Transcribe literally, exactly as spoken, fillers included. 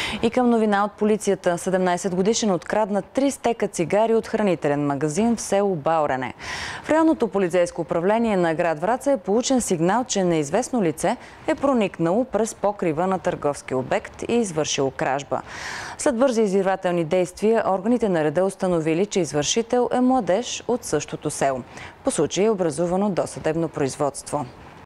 И към новина от полицията. седемнайсет годишен открадна три стека цигари от хранителен магазин в село Баурене. В районното полицейско управление на град Враца е получен сигнал, че неизвестно лице е проникнало през покрива на търговски обект и извършило кражба. След бързи издирвателни действия, органите на реда установили, че извършител е младеж от същото село. По случая е образувано досъдебно производство.